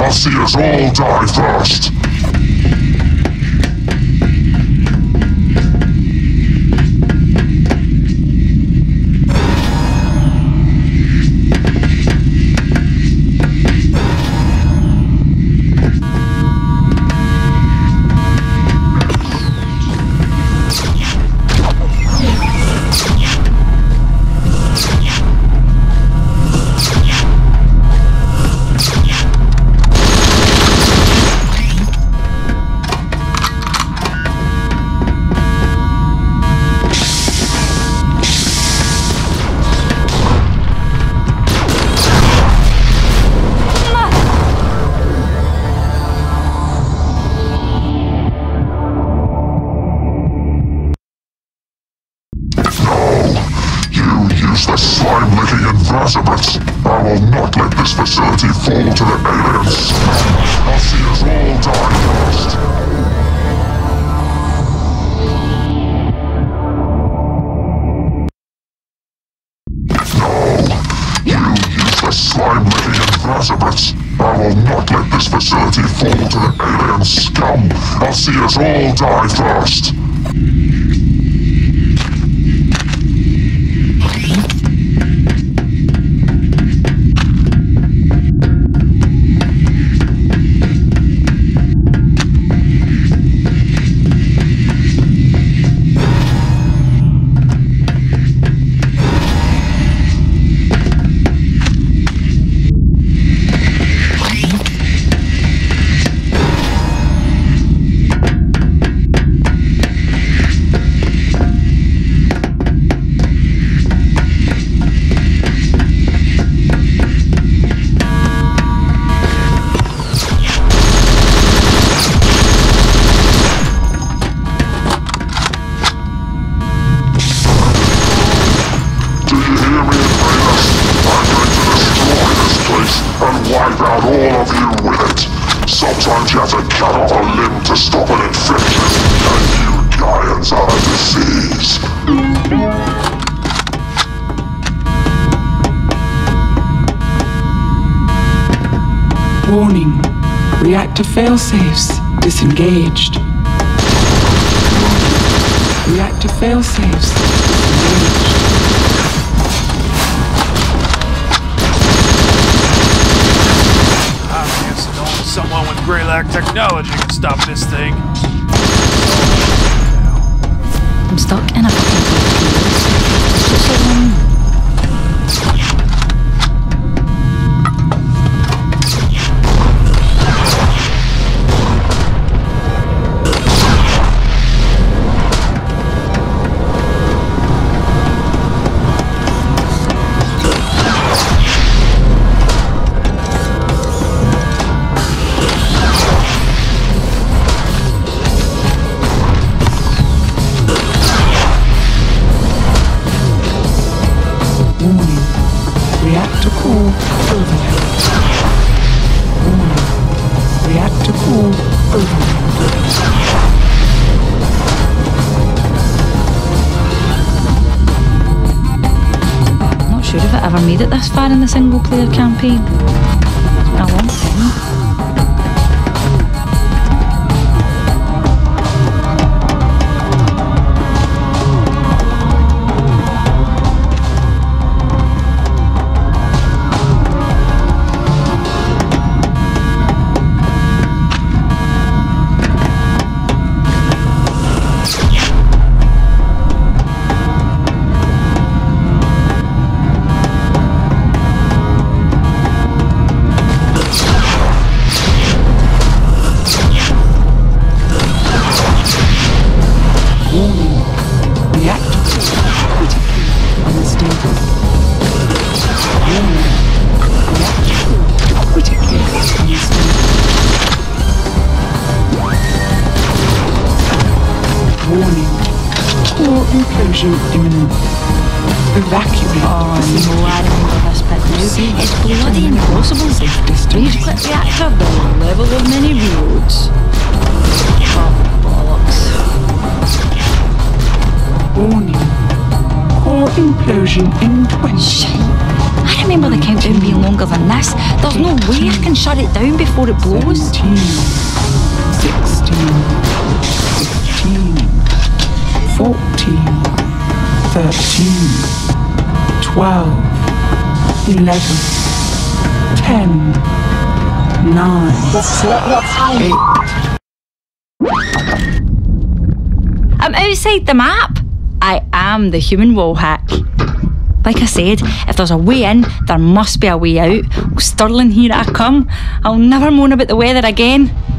I'll see us all die first. The slime-licking invertebrates! I will not let this facility fall to the aliens! I'll see us all die first! No! You useless slime-licking invertebrates! I will not let this facility fall to the alien scum! I'll see us all die first! Wipe out all of you with it. Sometimes you have to cut off a limb to stop an infection, and you giants are a disease. Warning. Reactor failsafes disengaged. Reactor failsafes disengaged. Someone with Greylac technology can stop this thing. I'm stuck in a fucking Reactor core overload. Warning. Reactor core overload. I'm not sure if it ever made it this far in the single player campaign. It's been a long time. Implosion imminent. Evacuate. Oh no, I remember this bit now. It's bloody impossible. Rage quit reactor, the level of many reloads. Oh, bollocks. Warning. Core implosion in 20. Shit. I remember the countdown being longer than this. There's no way I can and shut it down before it blows. 17, 16, 15, 14, 13, 12, 11, 10, 9, 8. I'm outside the map. I am the human wall hack. Like I said, if there's a way in, there must be a way out. Oh, Stirling, here I come. I'll never moan about the weather again.